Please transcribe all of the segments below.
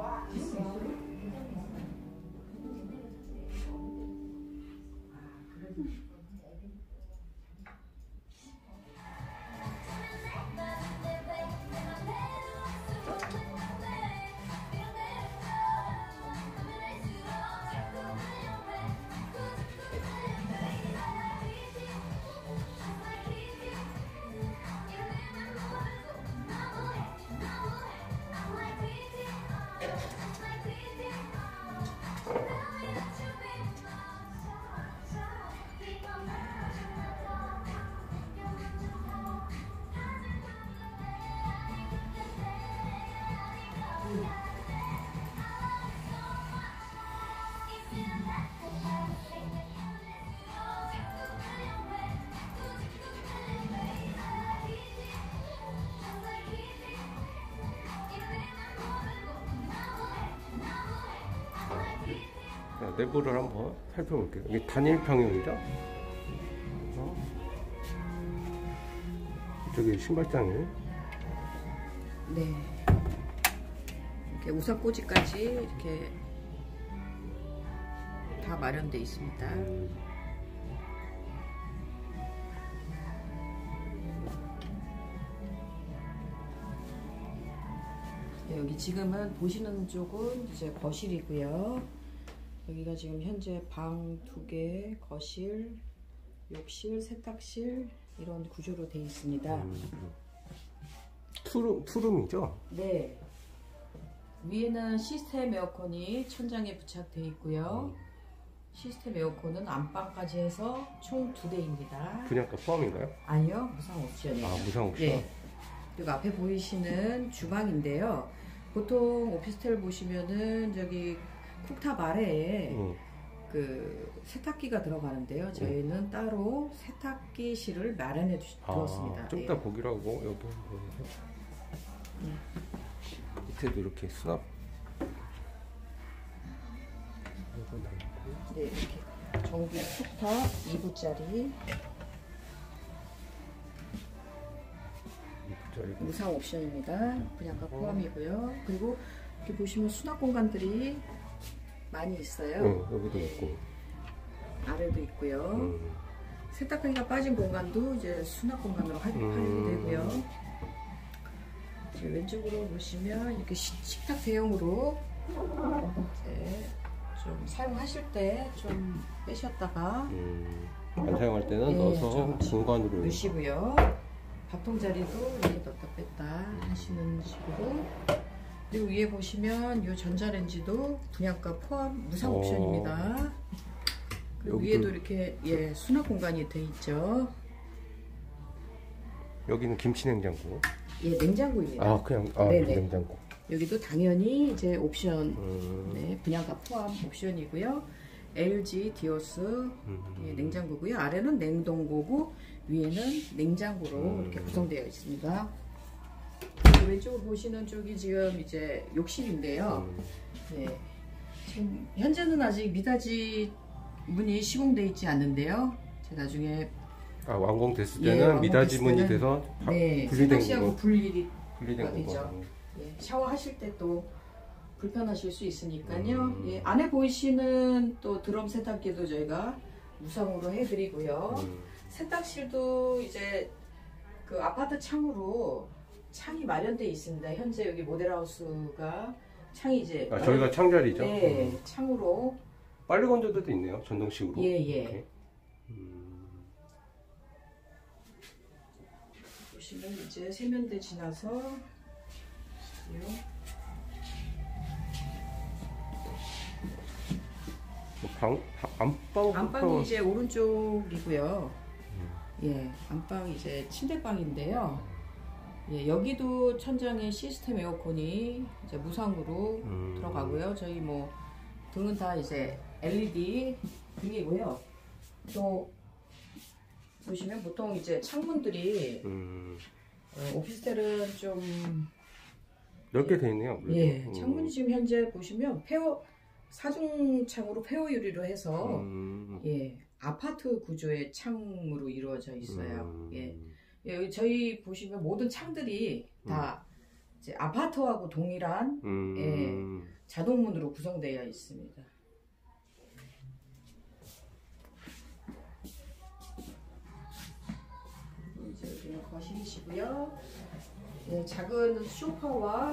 내부를 한번 살펴볼게요. 이게 단일 평형이죠? 저기 신발장에. 네. 이렇게 우산꽂이까지 이렇게 다 마련되어 있습니다. 네, 여기 지금은 보시는 쪽은 이제 거실이고요. 여기가 지금 현재 방 2개, 거실, 욕실, 세탁실 이런 구조로 되어 있습니다. 투룸이죠? 네. 위에는 시스템 에어컨이 천장에 부착되어 있고요. 시스템 에어컨은 안방까지 해서 총 2대입니다. 분양가 포함인가요? 아니요, 무상 옵션이에요. 아, 무상 옵션? 네. 그리고 앞에 보이시는 주방인데요. 보통 오피스텔 보시면은 저기 쿡탑 아래에 그 세탁기가 들어가는데요. 저희는 따로 세탁기실을 마련해 두었습니다. 좀 이따 보기로 하고 여기 한번 밑에도 이렇게 수납 네, 이렇게 전기 쿡탑 2부짜리 무상 옵션입니다. 분양가 포함이고요. 그리고 이렇게 보시면 수납 공간들이 많이 있어요. 여기도 있고 아래도 있고요. 세탁기가 빠진 공간도 이제 수납 공간으로 활용되고요. 왼쪽으로 보시면 이렇게 식탁 대용으로 이제 좀 사용하실 때 좀 빼셨다가 안 사용할 때는 넣어서 공간으로 넣으시고요. 밥통 자리도 이렇게 넣었다 뺐다 하시는 식으로. 그리고 위에 보시면 이 전자레인지도 분양가 포함 무상 옵션입니다. 그리고 위에도 이렇게 수납 공간이 돼 있죠. 여기는 김치 냉장고. 예, 냉장고입니다. 아, 그냥 냉장고. 여기도 당연히 이제 옵션, 네, 분양가 포함 옵션이고요. LG 디오스 예, 냉장고고요. 아래는 냉동고고 위에는 냉장고로 이렇게 구성되어 있습니다. 왼쪽으로 보시는 쪽이 지금 이제 욕실인데요. 네, 지금 현재는 아직 미닫이 문이 시공되어 있지 않는데요. 제가 나중에 완공됐을 때는 미닫이 문이 돼서 세탁실하고 분리가 분리된 되죠. 예, 샤워하실 때 또 불편하실 수 있으니까요. 예, 안에 보이시는 또 드럼 세탁기도 저희가 무상으로 해드리고요. 세탁실도 이제 그 아파트 창으로 창이 마련되어 있습니다. 현재 여기 모델하우스가 창이 이제 저희가 창자리죠. 네, 창으로 빨래 건조대도 있네요. 전동식으로. 예. 보시면 이제 세면대 지나서 안방이 이제 오른쪽이고요. 예, 안방 이제 침대방인데요. 예, 여기도 천장에 시스템 에어컨이 이제 무상으로 들어가고요. 저희 뭐 등은 다 이제 LED 등이고요. 또 보시면 보통 이제 창문들이 오피스텔은 좀 넓게 되어 있네요. 예, 창문이 지금 현재 보시면 사중창으로 폐허 유리로 해서 예, 아파트 구조의 창으로 이루어져 있어요. 예, 저희 보시면 모든 창들이 다 이제 아파트하고 동일한 자동문으로 구성되어 있습니다. 이제 여기는 거실이시고요. 네, 작은 소파와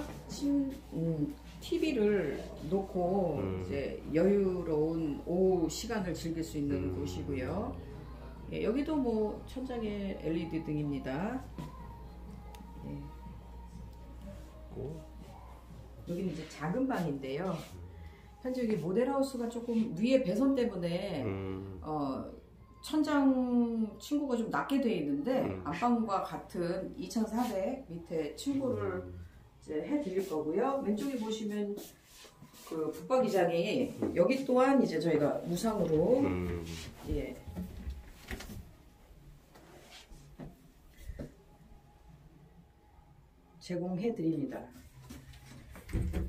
TV를 놓고 이제 여유로운 오후 시간을 즐길 수 있는 곳이고요. 예, 여기도 뭐 천장에 LED 등입니다. 예. 여기는 이제 작은 방인데요. 현재 여기 모델하우스가 조금 위에 배선 때문에 천장 층고가 좀 낮게 되어 있는데 안방과 같은 2400 밑에 층고를 이제 해드릴 거고요. 왼쪽에 보시면 그 붙박이장이 여기 또한 이제 저희가 무상으로 예. 제공해 드립니다.